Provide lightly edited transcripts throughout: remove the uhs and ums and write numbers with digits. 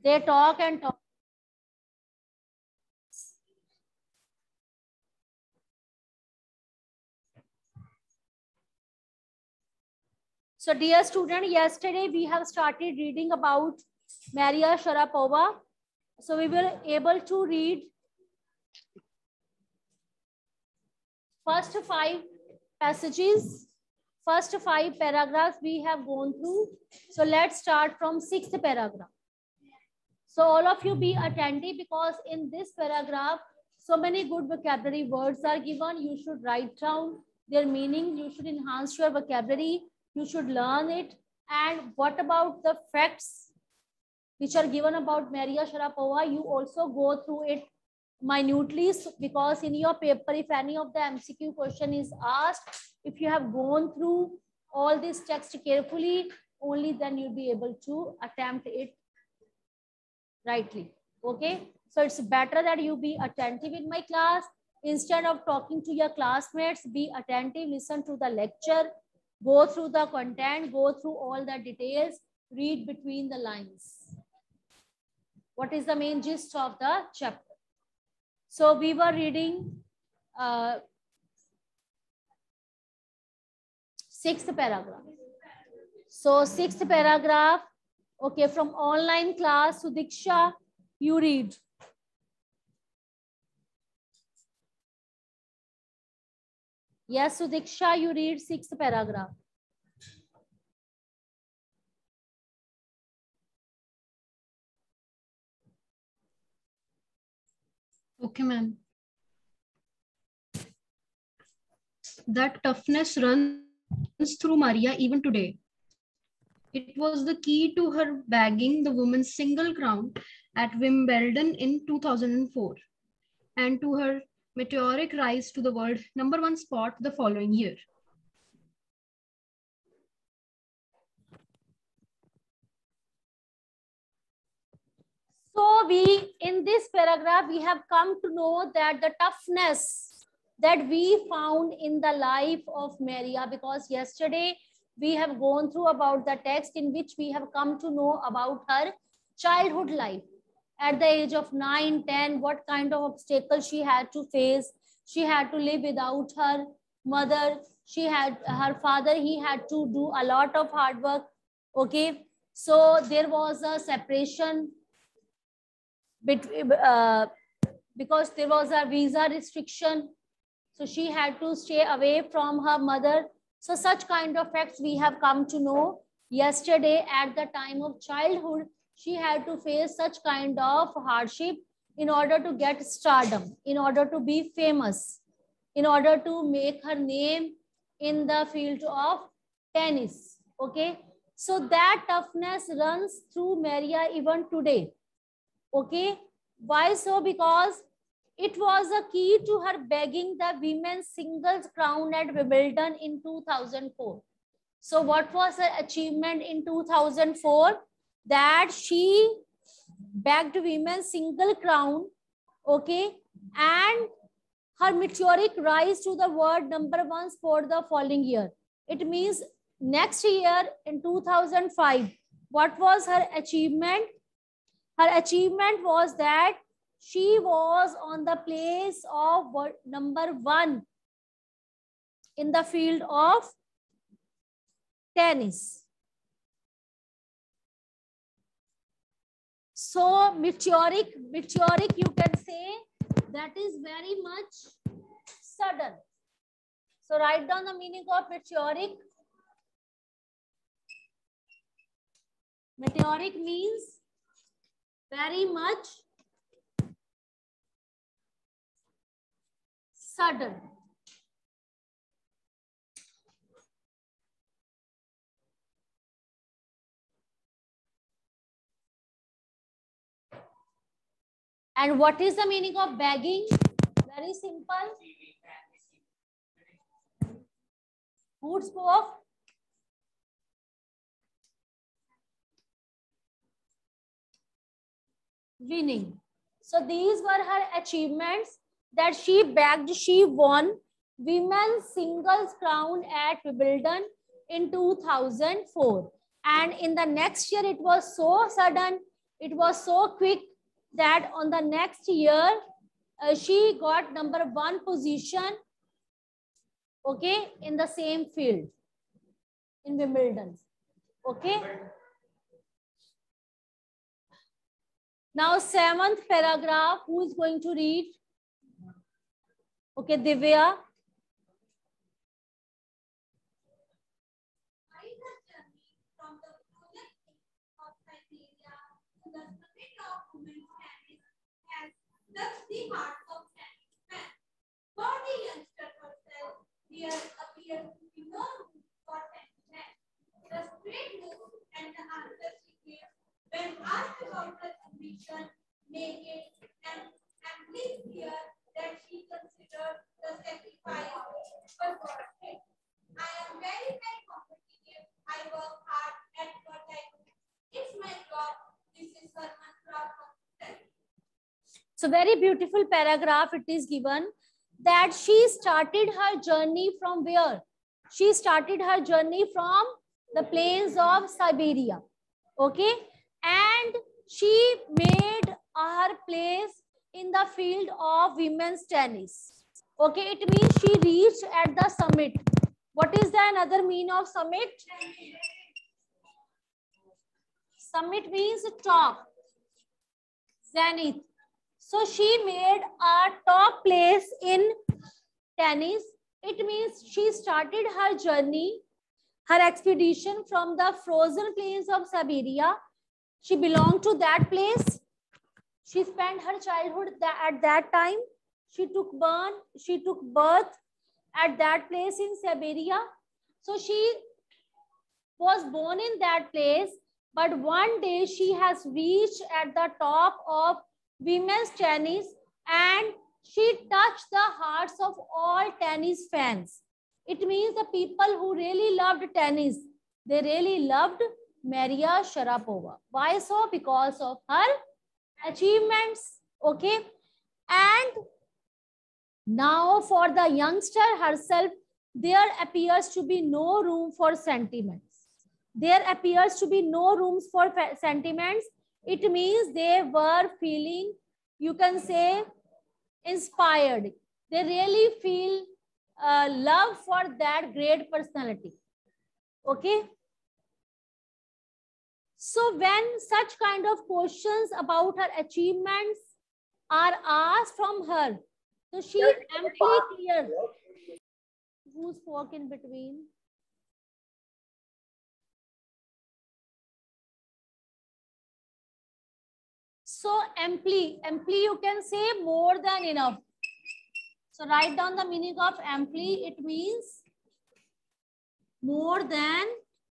They talk and talk. So dear student, yesterday we have started reading about Maria Sharapova. So we were able to read first 5 passages, first 5 paragraphs we have gone through. So let's start from 6th paragraph. So all of you be attentive, because in this paragraph, so many good vocabulary words are given. You should write down their meaning. You should enhance your vocabulary. You should learn it. And what about the facts which are given about Maria Sharapova? You also go through it minutely, because in your paper, if any of the MCQ question is asked, if you have gone through all this text carefully, only then you'll be able to attempt it rightly. Okay, so it's better that you be attentive in my class. Instead of talking to your classmates, be attentive, listen to the lecture, go through the content, go through all the details, read between the lines. What is the main gist of the chapter? So we were reading 6th paragraph. So 6th paragraph, okay, from online class, Sudiksha, you read. Yes, Sudiksha, you read 6th paragraph. Okay, ma'am. That toughness runs through Maria even today. It was the key to her bagging the women's single crown at Wimbledon in 2004, and to her meteoric rise to the world #1 spot the following year. So in this paragraph, we have come to know that the toughness that we found in the life of Maria, because yesterday we have gone through about the text in which we have come to know about her childhood life. At the age of 9, 10, what kind of obstacles she had to face. She had to live without her mother. She had her father, he had to do a lot of hard work. Okay, so there was a separation between, because there was a visa restriction. So she had to stay away from her mother. So such kind of facts we have come to know yesterday. At the time of childhood, she had to face such kind of hardship in order to get stardom, in order to be famous, in order to make her name in the field of tennis. Okay, so that toughness runs through Maria even today. Okay, why so? Because it was a key to her bagging the women's singles crown at Wimbledon in 2004. So what was her achievement in 2004? That she bagged women's single crown, okay, and her meteoric rise to the world #1 spot the following year. It means next year in 2005, what was her achievement? Her achievement was that she was on the place of #1 in the field of tennis. So meteoric, you can say that is very much sudden. So write down the meaning of meteoric. Meteoric means very much sudden. And what is the meaning of bagging? Very simple. Who spoke? Winning. So these were her achievements, that she bagged, she won women's singles crown at Wimbledon in 2004. And in the next year, it was so sudden. It was so quick that on the next year, she got #1 position, okay, in the same field in Wimbledon. Okay. Now, 7th paragraph, who is going to read? Okay, Divya. Touch the heart of Chinese man. For the youngster herself, there appears to be no room for sentiment. The straight move and the answer she gave when asked about her ambition make it amply clear that she considered the sacrifice was worth it. I am very competitive. I work hard at what I do. It's my job. This is her mantra from success. So very beautiful paragraph it is given that she started her journey from where? She started her journey from the plains of Siberia. Okay. And she made her place in the field of women's tennis. Okay. It means she reached at the summit. What is the another meaning of summit? Summit means top, zenith. So she made a top place in tennis. It means she started her journey, her expedition from the frozen plains of Siberia. She belonged to that place. She spent her childhood at that time. She took birth at that place in Siberia. So she was born in that place, but one day she has reached at the top of women's tennis and she touched the hearts of all tennis fans. It means the people who really loved tennis, they really loved Maria Sharapova. Why so? Because of her achievements. Okay. And now for the youngster herself, there appears to be no room for sentiments. There appears to be no rooms for sentiments. It means they were feeling, you can say, inspired. They really feel love for that great personality. Okay. So when such kind of questions about her achievements are asked from her, so she amply clear. Who spoke in between? So amply you can say more than enough. So write down the meaning of amply. It means more than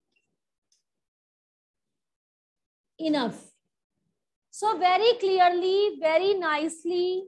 enough. So very clearly, very nicely,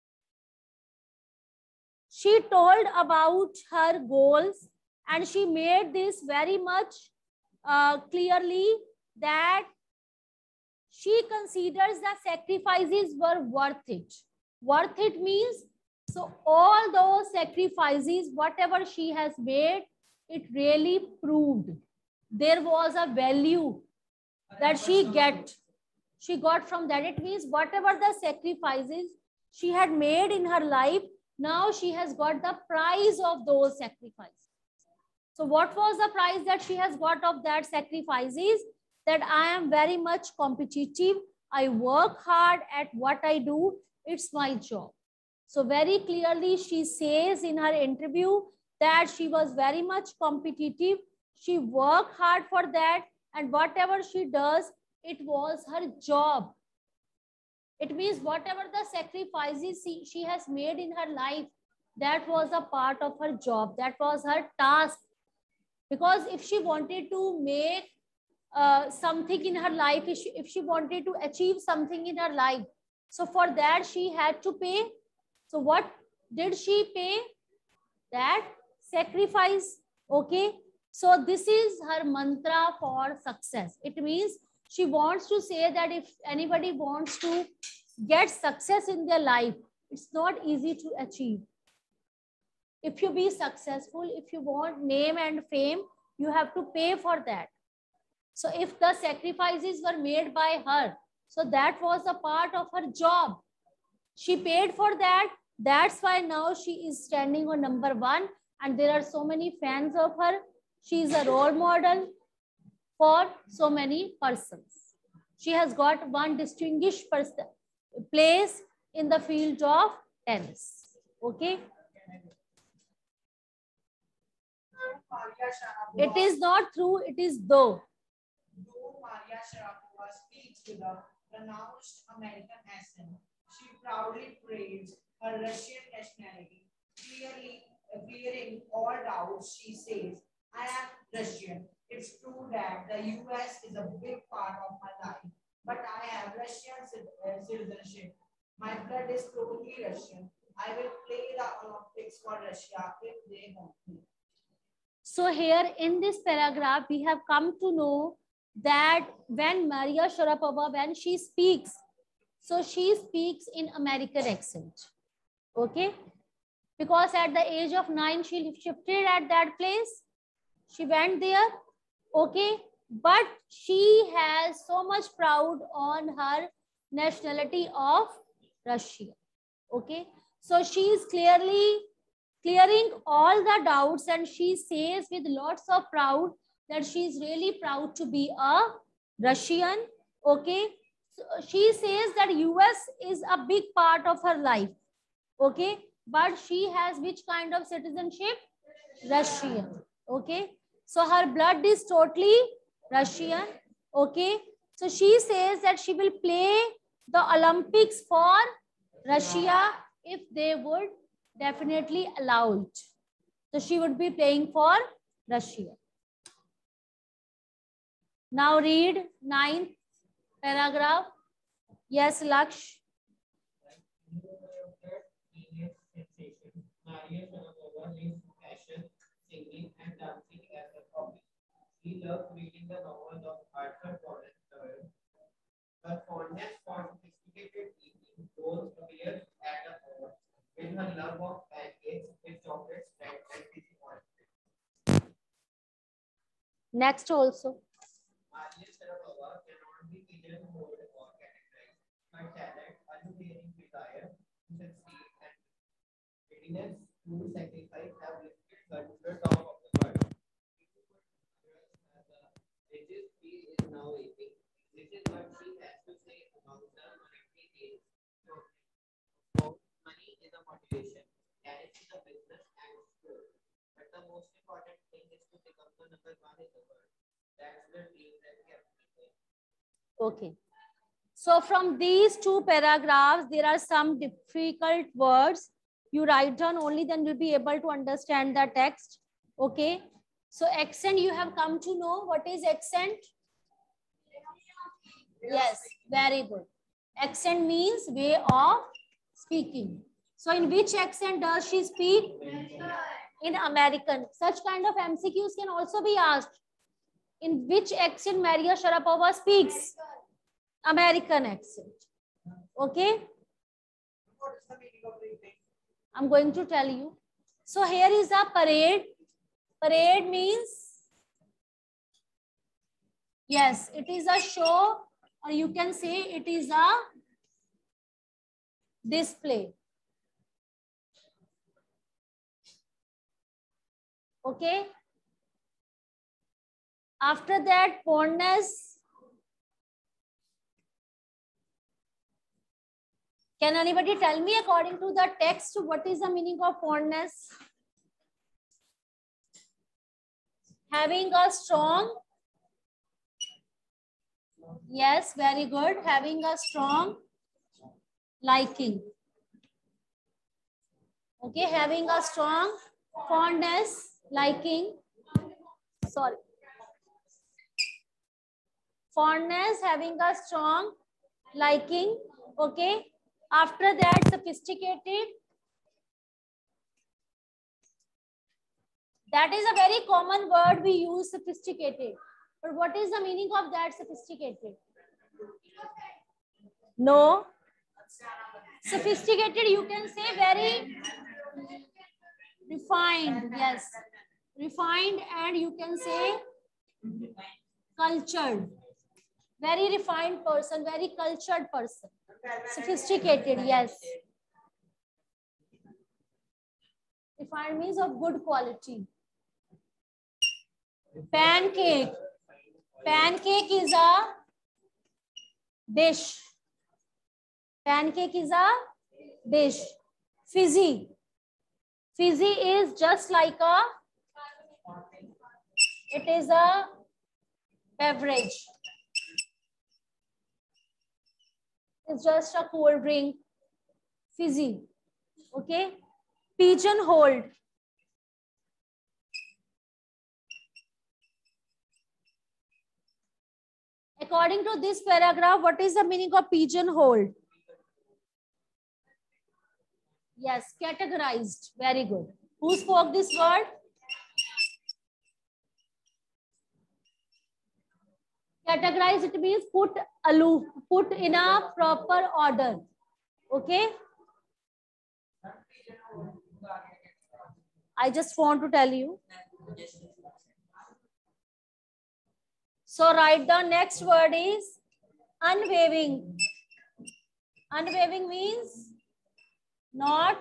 she told about her goals and she made this very much clearly that she considers the sacrifices were worth it. Worth it means, so all those sacrifices, whatever she has made, it really proved there was a value that she got from that. It means whatever the sacrifices she had made in her life, now she has got the prize of those sacrifices. So what was the prize that she has got of that sacrifices? That I am very much competitive. I work hard at what I do. It's my job. So very clearly she says in her interview that she was very much competitive. She worked hard for that, and whatever she does, it was her job. It means whatever the sacrifices she has made in her life, that was a part of her job. That was her task. Because if she wanted to make something in her life, if she wanted to achieve something in her life, so for that she had to pay. So what did she pay? That sacrifice. Okay. So this is her mantra for success. It means she wants to say that if anybody wants to get success in their life, it's not easy to achieve. If you be successful, if you want name and fame, you have to pay for that. So if the sacrifices were made by her, So that was a part of her job. She paid for that. That's why now she is standing on number 1, and there are so many fans of her. She is a role model for so many persons. She has got one distinguished place in the field of tennis. Okay. It is not true, it is though. Though Maria Sharapova speaks with a pronounced American accent, she proudly praised her Russian nationality, clearing all doubts. She says, I am Russian. It's true that the US is a big part of my life, but I have Russian citizenship. My blood is totally Russian. I will play the Olympics for Russia if they want me. So here in this paragraph, we have come to know that when Maria Sharapova, when she speaks, so she speaks in American accent. Okay. Because at the age of 9, she shifted at that place. She went there. Okay. But she has so much proud on her nationality of Russia. Okay. So she is clearly clearing all the doubts, and she says with lots of proud that she is really proud to be a Russian. Okay. So she says that US is a big part of her life. Okay. But she has which kind of citizenship? Russian. Okay. So her blood is totally Russian. Okay. So she says that she will play the Olympics for Russia if they would definitely allow it. So she would be playing for Russia. Now read 9th paragraph. Yes, Laksh. Maria Sharapova lives fashion, singing, and dancing as a hobby. She loves reading the novels of Arthur Conan Doyle. Her fondness for sophisticated eating goes appears at a core with her love of pancakes with chocolate spread and busy ointment. Next also. Maria Sharapova cannot be pigeonholed or categorized. Her talent, unwavering desire to succeed, and readiness to sacrifice have lifted her to the top of the world. Riches she is now eating. This is what she has to say about the monetary gains. Money is a motivation, carriage is a business and skill. But the most important thing is to become the number 1 in the world. That's the dream that kept me going. Okay. So from these 2 paragraphs, there are some difficult words. You write down only, then you'll be able to understand the text. Okay. So accent, you have come to know what is accent? Yes, very good. Accent means way of speaking. So in which accent does she speak? In American. Such kind of MCQs can also be asked. In which accent Maria Sharapova speaks? American accent. Okay. What is the meaning of reading? I'm going to tell you. So here is a parade. Parade means, yes, it is a show, or you can say it is a display. Okay. After that, fondness. Can anybody tell me according to the text what is the meaning of fondness? Having a strong, yes, very good. Having a strong liking. Okay, having a strong fondness, liking. Sorry. Fondness, having a strong liking. Okay. After that, sophisticated. That is a very common word we use, sophisticated. But what is the meaning of that, sophisticated? No. Sophisticated, you can say very refined. Yes. Refined, and you can say cultured. Very refined person, very cultured person. Sophisticated, yes. Refined means of good quality. Pancake. Pancake is a dish. Pancake is a dish. Fizzy. Fizzy is just like a, it is a beverage. It's just a cold drink. Fizzy. Okay. Pigeonholed. According to this paragraph, what is the meaning of pigeonholed? Yes, categorized. Very good. Who spoke this word? Categorize, it means put aloof, put in a proper order. Okay. I just want to tell you. So write down next word is unwavering. Unwavering means not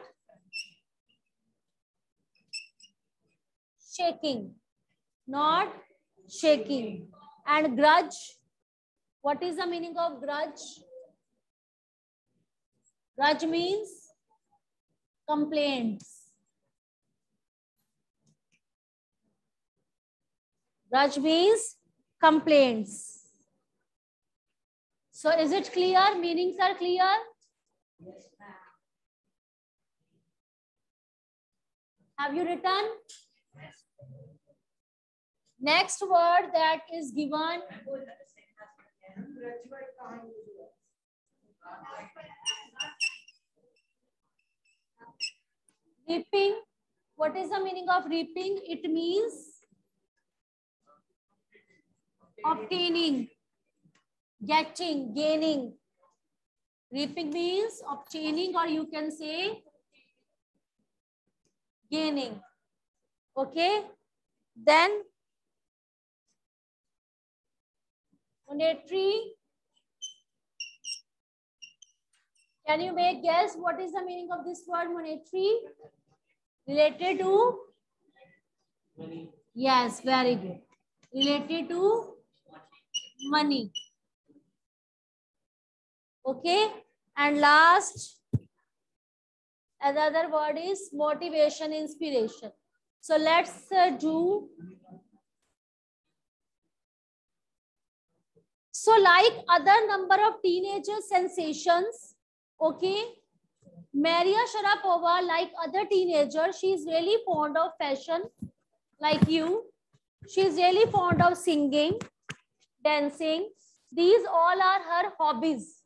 shaking. Not shaking. And grudge. What is the meaning of grudge? Grudge means complaints. Grudge means complaints. So is it clear? Meanings are clear? Yes, ma'am. Have you written? Yes. Next word that is given. Reaping. What is the meaning of reaping? It means obtaining, getting, gaining. Reaping means obtaining, or you can say gaining. Okay. Then monetary. Can you make guess what is the meaning of this word monetary? Related to money. Yes, very good. Related to money. Okay. And last, another word is motivation, inspiration. So let's do. So like other number of teenager sensations, okay, Maria Sharapova, like other teenagers, she is really fond of fashion, like you. She is really fond of singing, dancing. These all are her hobbies.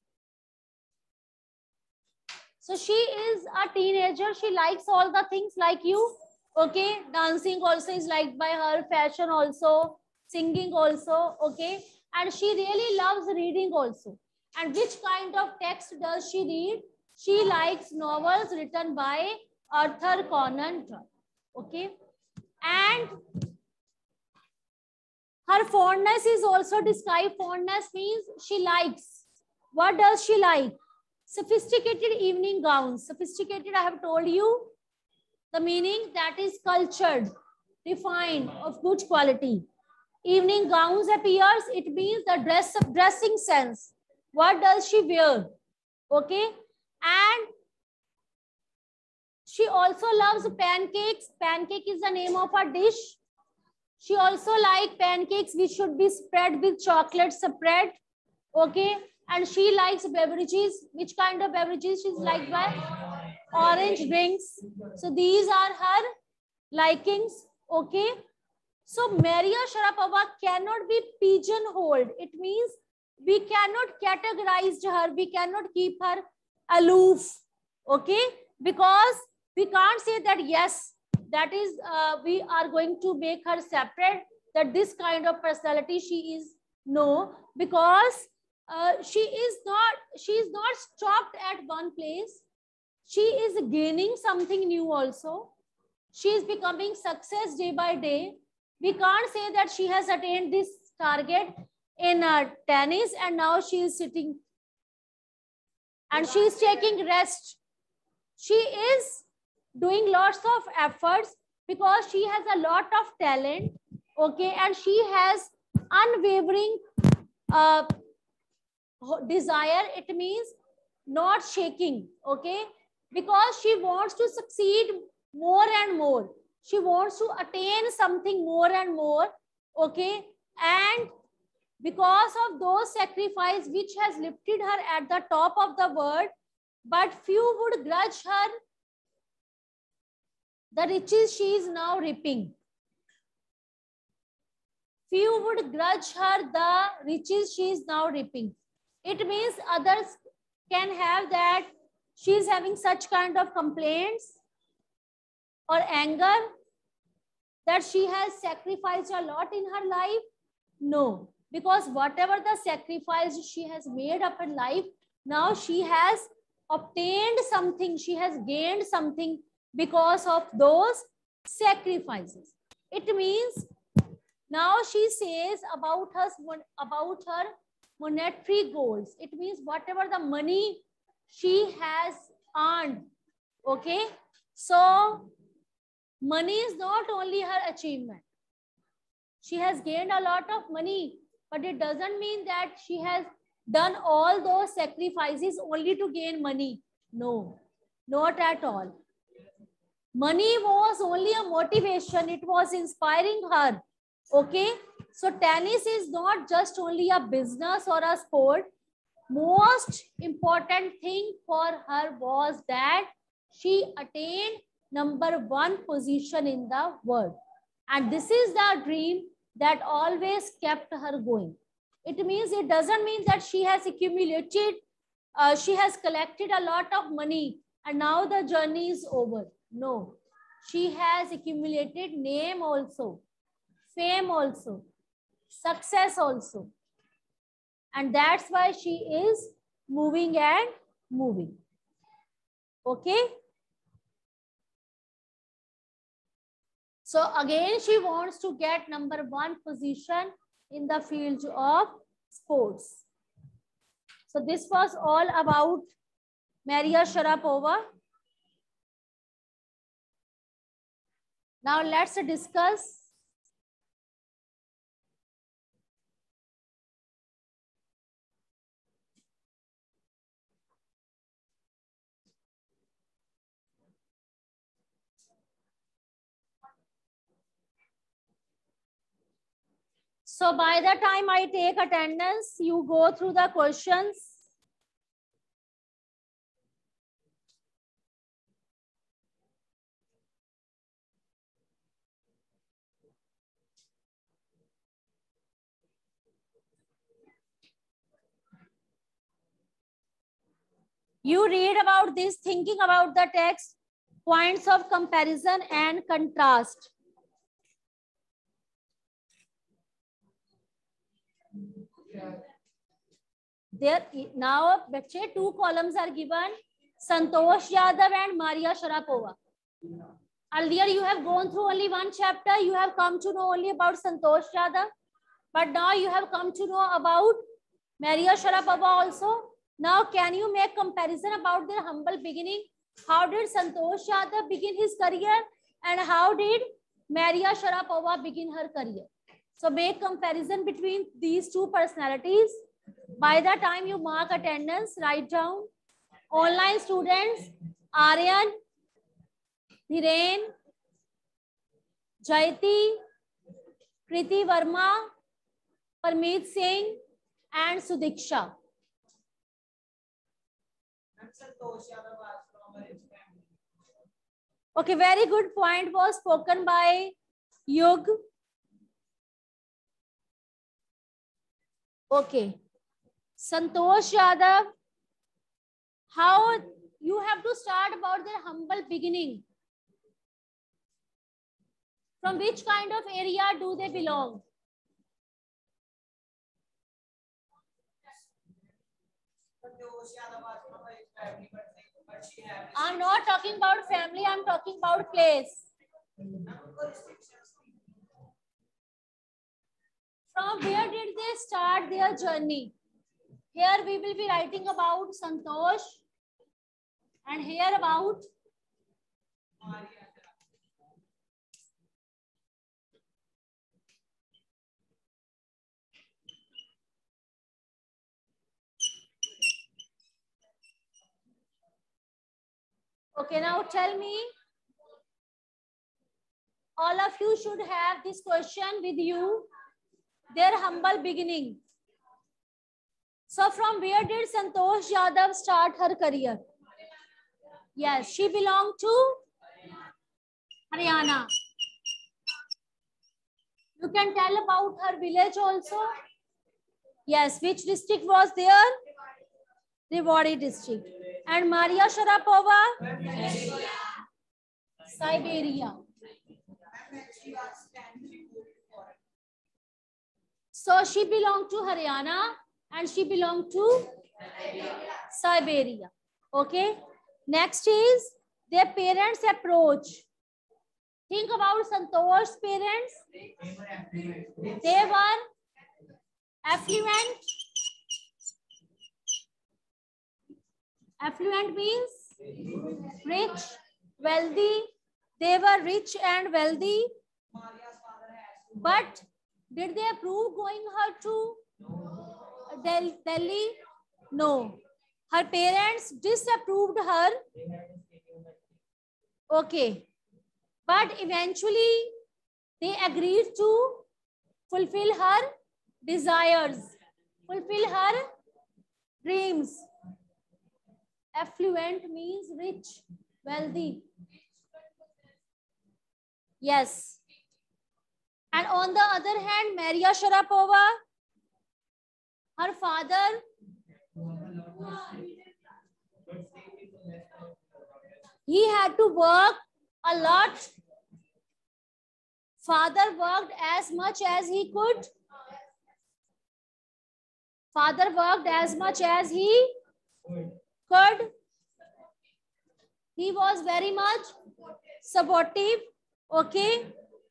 So she is a teenager. She likes all the things like you. Okay, dancing also is liked by her, fashion also, singing also. Okay, and she really loves reading also. And which kind of text does she read? She likes novels written by Arthur Conan Doyle. Okay, and her fondness is also described. Fondness means she likes. What does she like? Sophisticated evening gowns. Sophisticated, I have told you the meaning, that is cultured, refined, of good quality. Evening gowns appears, it means the dressing sense. What does she wear? Okay. And she also loves pancakes. Pancake is the name of a dish. She also likes pancakes which should be spread with chocolate spread. Okay. And she likes beverages. Which kind of beverages she's liked by? Orange drinks. So these are her likings. Okay. So Maria Sharapova cannot be pigeonholed. It means we cannot categorize her. We cannot keep her aloof. Okay. Because we can't say that yes, that is we are going to make her separate, that this kind of personality she is. No, because she is not stopped at one place. She is gaining something new also. She is becoming success day by day. We can't say that she has attained this target. in tennis, and now she is sitting and she is taking rest. She is doing lots of efforts because she has a lot of talent, okay, and she has unwavering desire. It means not shaking, okay, because she wants to succeed more and more. She wants to attain something more and more, okay, and because of those sacrifices which has lifted her at the top of the world, but few would grudge her the riches she is now reaping. Few would grudge her the riches she is now reaping. It means others can have that she is having such kind of complaints or anger that she has sacrificed a lot in her life. No, because whatever the sacrifice she has made up in life, now she has obtained something, she has gained something because of those sacrifices. It means now she says about her monetary goals. It means whatever the money she has earned, okay, so money is not only her achievement. She has gained a lot of money, but it doesn't mean that she has done all those sacrifices only to gain money. No, not at all. Money was only a motivation. It was inspiring her. Okay. So tennis is not just only a business or a sport. Most important thing for her was that she attained #1 position in the world. And this is the dream that always kept her going. It means, it doesn't mean that she has accumulated, she has collected a lot of money and now the journey is over. No, she has accumulated name also, fame also, success also. And that's why she is moving and moving. Okay. So again, she wants to get #1 position in the field of sports. So this was all about Maria Sharapova. Now let's discuss so by the time I take attendance, you go through the questions. You read about this, thinking about the text, points of comparison and contrast. There now, bache, 2 columns are given: Santosh Yadav and Maria Sharapova. Earlier, you have gone through only one chapter. You have come to know only about Santosh Yadav, but now you have come to know about Maria Sharapova also. Now, can you make comparison about their humble beginning? How did Santosh Yadav begin his career, and how did Maria Sharapova begin her career? So, make comparison between these two personalities. By the time you mark attendance, write down. Online students: Aryan, Dhiren, Jayati, Kriti Verma, Parmeet Singh, and Sudiksha. Okay, very good point was spoken by Yug. Okay. Santosh Yadav, how you have to start about their humble beginning. From which kind of area do they belong? I'm not talking about family, I'm talking about place. From where did they start their journey? Here we will be writing about Santosh, and here about okay, now tell me, all of you should have this question with you, their humble beginning. So from where did Santosh Yadav start her career? Yes, she belonged to Haryana. You can tell about her village also. Yes, which district was there? Rewari district. And Maria Sharapova? Siberia. So she belonged to Haryana and she belonged to Siberia. Okay. Next is their parents' approach. Think about Santosh's parents. They were affluent. Affluent means rich, wealthy. They were rich and wealthy. But did they approve going her to Delhi? No. Her parents disapproved her. Okay. But eventually they agreed to fulfill her desires, fulfill her dreams. Affluent means rich, wealthy. Yes. And on the other hand, Maria Sharapova, her father, he had to work a lot. Father worked as much as he could. Father worked as much as he could. He was very much supportive. Okay.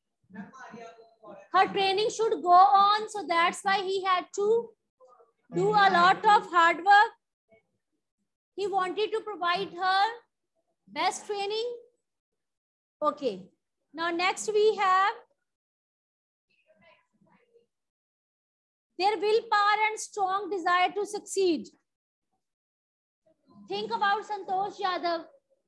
Her training should go on, so that's why he had to do a lot of hard work. He wanted to provide her best training. Okay. Now next we have their willpower and strong desire to succeed. Think about Santosh Yadav.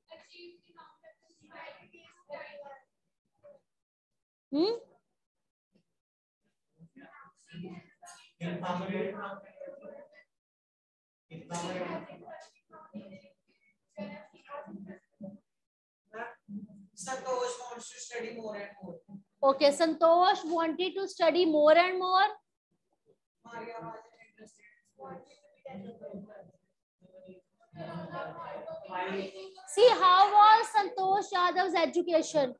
Santosh wants to study more and more. Okay, Santosh wanted to study more and more. Maria was interested. See, how was Santosh Yadav's education?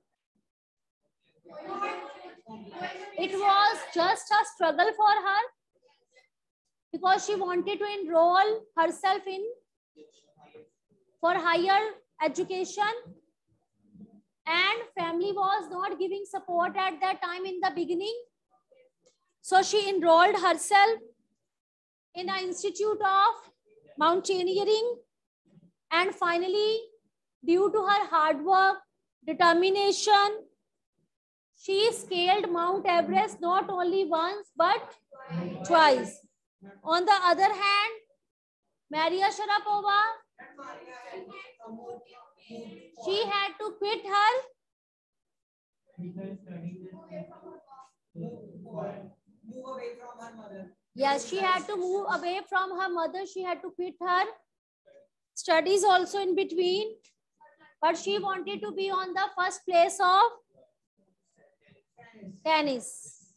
It was just a struggle for her because she wanted to enroll herself in for higher education, and family was not giving support at that time in the beginning. So she enrolled herself in an institute of mountaineering, and finally, due to her hard work, determination, she scaled Mount Everest not only once but twice. On the other hand, Maria Sharapova, she had to quit her. Move away from her mother. Yes, she had to move away from her mother. She had to quit her studies also in between. But she wanted to be on the first place of tennis.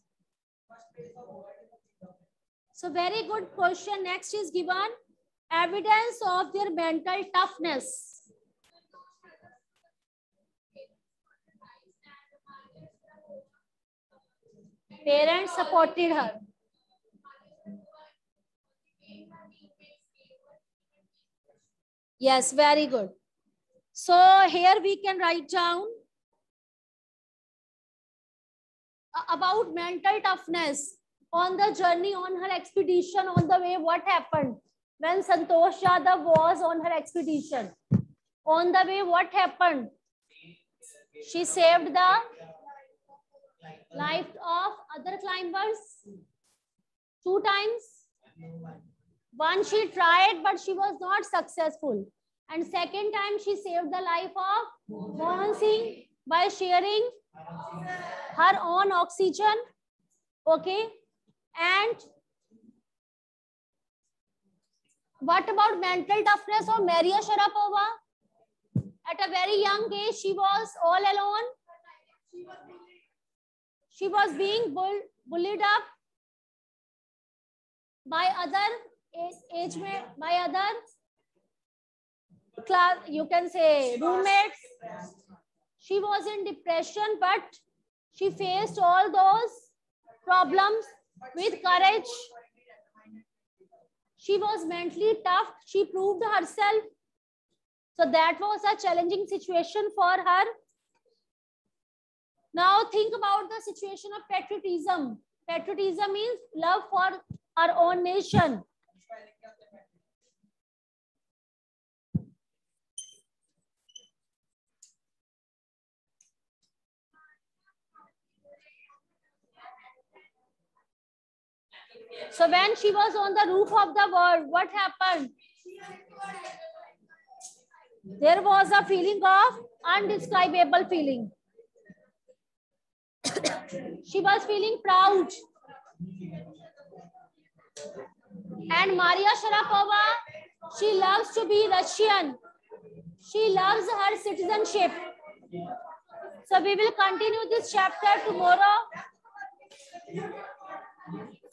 So very good question. Next is given evidence of their mental toughness. Parents supported her. Yes, very good. So here we can write down about mental toughness. on the journey, on her expedition, on the way, what happened? When Santosh Yadav was on her expedition, on the way, what happened? She saved the life of other climbers 2 times. One she tried, but she was not successful. And second time she saved the life of Mohan Singh by sharing her own oxygen. Okay. And what about mental toughness of Maria Sharapova? At a very young age, she was all alone. She was being bullied up by other by other class, you can say roommates. She was in depression, but she faced all those problems with courage. She was mentally tough. She proved herself. So that was a challenging situation for her. Now think about the situation of patriotism. Patriotism means love for our own nation. So when she was on the roof of the world, what happened? There was a feeling of undescribable feeling. She was feeling proud. And Maria Sharapova, she loves to be Russian. She loves her citizenship. So we will continue this chapter tomorrow.